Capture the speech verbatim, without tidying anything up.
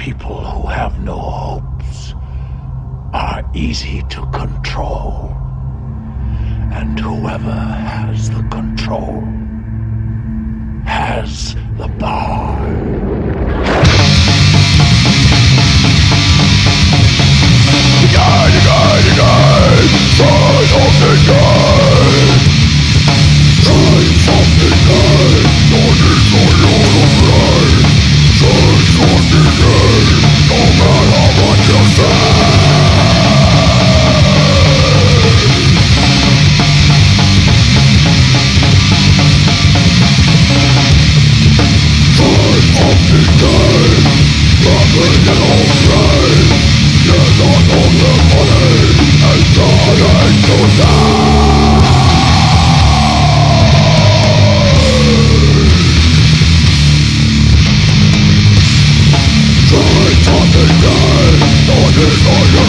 people who have no hopes are easy to control. And whoever has the control has the power. Again, again, again, try something good. Try something good. Don't ignore your brain. Try something good. No matter what you say. Try something good. Nothing at all brain. You're not on the money. And trying to die. Try something good. Don't ignore